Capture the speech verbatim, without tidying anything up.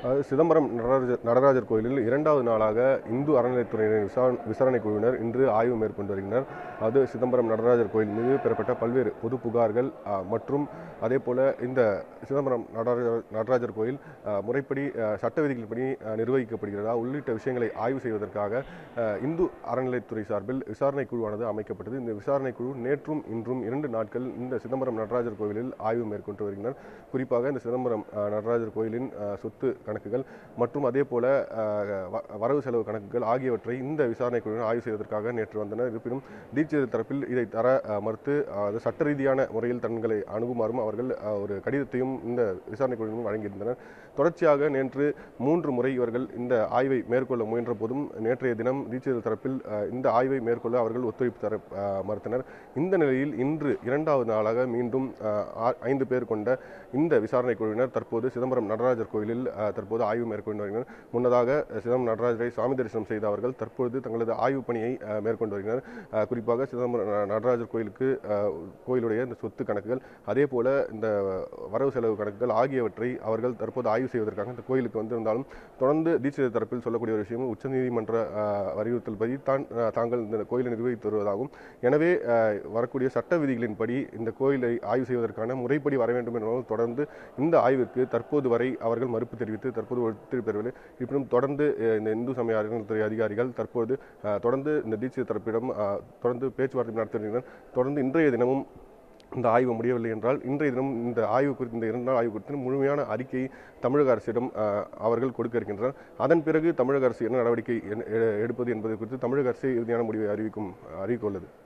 அது சிதம்பரம் நடராஜர் நடராஜர் கோயிலில் இரண்டாவது நாளாக இந்து அறநிலையத்துறையினர் விசாரணை விசாரணை குழுவினர் இன்று ஆய்வு மேற்கொண்டு வருகின்றனர். அது சிதம்பரம் நடராஜர் கோயில் மீது பெறப்பட்ட பல்வேறு பொது புகார்கள் மற்றும் அதே போல இந்த சிதம்பரம் நடராஜர் நடராஜர் கோயில் முறைப்படி சட்ட விதிகளின்படி நிர்வகிக்கப்படுகிறதா உள்ளிட்ட விஷயங்களை ஆய்வு செய்வதற்காக இந்து அறநிலையத்துறை சார்பில் விசாரணை குழுவானது அமைக்கப்பட்டது. இந்த விசாரணை குழு நேற்றும் இன்றும் இரண்டு நாட்கள் இந்த சிதம்பரம் நடராஜர் கோயிலில் ஆய்வு மேற்கொண்டு வருகின்றனர். குறிப்பாக இந்த சிதம்பரம் நடராஜர் கோயிலின் சொத்து கணக்குகள் மற்றும் அதே போல வரவு செலவு கணக்குகள் ஆகியவற்றை இந்த விசாரணை குழுவினர் ஆய்வு செய்வதற்காக நேற்று வந்தனர். இருப்பினும் தீட்சிதர் தரப்பில் இதை தர மறுத்து சட்ட ரீதியான முறையில் தங்களை அணுகுமாறும் அவர்கள் ஒரு கடிதத்தையும் இந்த விசாரணை குழுவினர் வழங்கியிருந்தனர். தொடர்ச்சியாக நேற்று மூன்று முறை இவர்கள் இந்த ஆய்வை மேற்கொள்ள முயன்ற போதும் நேற்றைய தினம் தீட்சிதர் தரப்பில் இந்த ஆய்வை மேற்கொள்ள அவர்கள் ஒத்துழைப்பு தர மறுத்தனர். இந்த நிலையில் இன்று இரண்டாவது நாளாக மீண்டும் ஐந்து பேர் கொண்ட இந்த விசாரணை குழுவினர் தற்போது சிதம்பரம் நடராஜர் கோயிலில் தற்போது ஆய்வு மேற்கொண்டு வருகின்றனர். முன்னதாக சிதம்பரம் நடராஜரை சாமி தரிசனம் செய்த அவர்கள் தற்பொழுது தங்களது ஆய்வு பணியை மேற்கொண்டு வருகின்றனர். குறிப்பாக சிதம்பரம் நடராஜர் கோயிலுக்கு கோயிலுடைய இந்த சொத்து கணக்குகள் அதே போல இந்த வரவு செலவு கணக்குகள் ஆகியவற்றை அவர்கள் தற்போது ஆய்வு செய்வதற்காக இந்த கோயிலுக்கு வந்திருந்தாலும் தொடர்ந்து தீட்சிதர் தரப்பில் சொல்லக்கூடிய ஒரு விஷயம் உச்சநீதிமன்ற வலியுறுத்தல் படி தான் தாங்கள் இந்த கோயிலை நிர்வகித்து வருவதாகவும் எனவே வரக்கூடிய சட்ட விதிகளின்படி இந்த கோயிலை ஆய்வு செய்வதற்கான முறைப்படி வர வேண்டும் என்பதால் தொடர்ந்து இந்த ஆய்விற்கு தற்போது வரை அவர்கள் மறுப்பு தெரிவித்து தற்போது ஒத்துழைப்பு பெறவில்லை. இருப்பினும் தொடர்ந்து இந்த இந்து சமய அறநிலையத்துறை அதிகாரிகள் தற்போது தொடர்ந்து இந்த தீட்சிதர் தரப்பிடம் தொடர்ந்து பேச்சுவார்த்தை நடத்தி வருகின்றனர். தொடர்ந்து இன்றைய தினமும் இந்த ஆய்வு முடியவில்லை என்றால் இன்றைய தினம் இந்த ஆய்வு குறித்து இந்த இரண்டு நாள் ஆய்வு குறித்து முழுமையான அறிக்கையை தமிழக அரசிடம் அவர்கள் கொடுக்க இருக்கின்றனர். அதன் பிறகு தமிழக அரசு என்ன நடவடிக்கை எடுப்பது என்பது குறித்து தமிழக அரசு இறுதியான முடிவை அறிவிக்கும் அறிவிக்க உள்ளது.